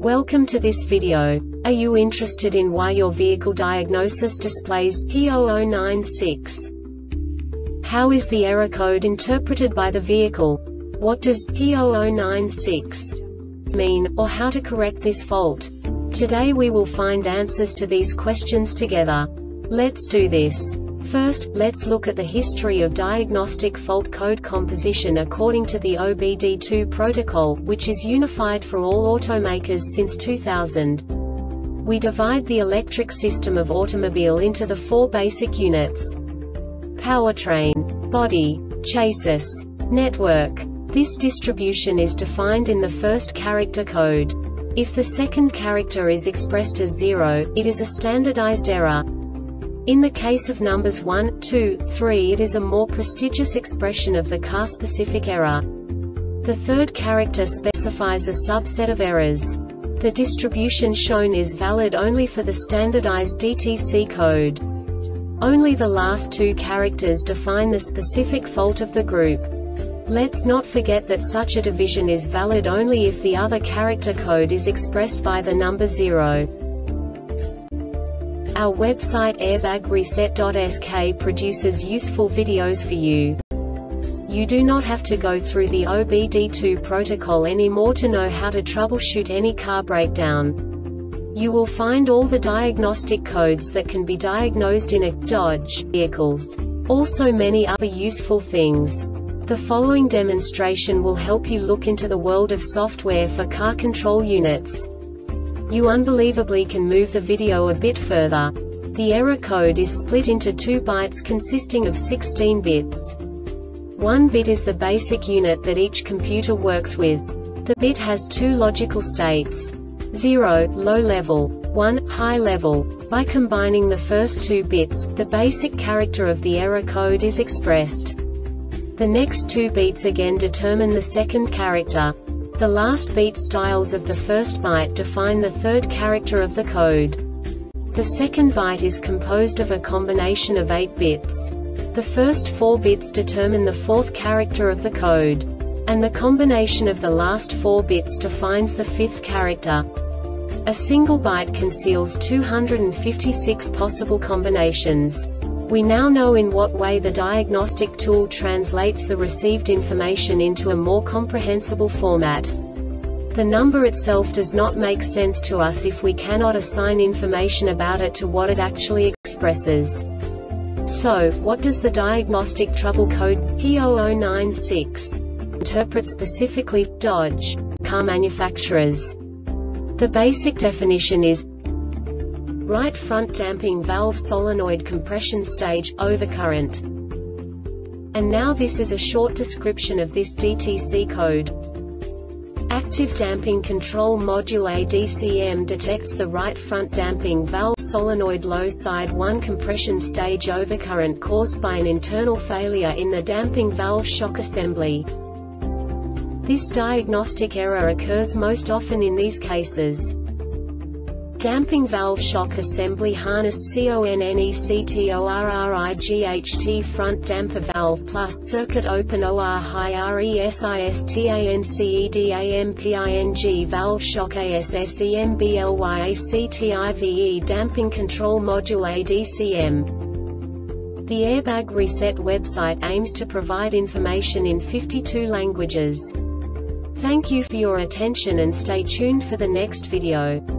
Welcome to this video. Are you interested in why your vehicle diagnosis displays P0096? How is the error code interpreted by the vehicle? What does P0096 mean, or how to correct this fault? Today we will find answers to these questions together. Let's do this. First, let's look at the history of diagnostic fault code composition according to the OBD2 protocol, which is unified for all automakers since 2000. We divide the electric system of automobile into the four basic units: powertrain, body, chassis, network. This distribution is defined in the first character code. If the second character is expressed as 0, it is a standardized error. In the case of numbers 1, 2, 3, it is a more prestigious expression of the car-specific error. The third character specifies a subset of errors. The distribution shown is valid only for the standardized DTC code. Only the last two characters define the specific fault of the group. Let's not forget that such a division is valid only if the other character code is expressed by the number 0. Our website airbagreset.sk produces useful videos for you. You do not have to go through the OBD2 protocol anymore to know how to troubleshoot any car breakdown. You will find all the diagnostic codes that can be diagnosed in a Dodge vehicles. Also many other useful things. The following demonstration will help you look into the world of software for car control units. You unbelievably can move the video a bit further. The error code is split into 2 bytes consisting of 16 bits. 1 bit is the basic unit that each computer works with. The bit has 2 logical states: 0, low level, 1, high level. By combining the first 2 bits, the basic character of the error code is expressed. The next 2 beats again determine the second character. The last beat styles of the first byte define the third character of the code. The second byte is composed of a combination of 8 bits. The first 4 bits determine the fourth character of the code. And the combination of the last 4 bits defines the fifth character. A single byte conceals 256 possible combinations. We now know in what way the diagnostic tool translates the received information into a more comprehensible format. The number itself does not make sense to us if we cannot assign information about it to what it actually expresses. So, what does the diagnostic trouble code P0096 interpret specifically for Dodge car manufacturers? The basic definition is right front damping valve solenoid compression stage, overcurrent. And now this is a short description of this DTC code. Active damping control module ADCM detects the right front damping valve solenoid low side 1 compression stage overcurrent caused by an internal failure in the damping valve shock assembly. This diagnostic error occurs most often in these cases: damping valve shock assembly harness CONNECTORRIGHT front damper valve plus circuit open OR high RESISTANCEDAMPING valve shock ASSEMBLYACTIVE damping control module ADCM. The Airbag Reset website aims to provide information in 52 languages. Thank you for your attention and stay tuned for the next video.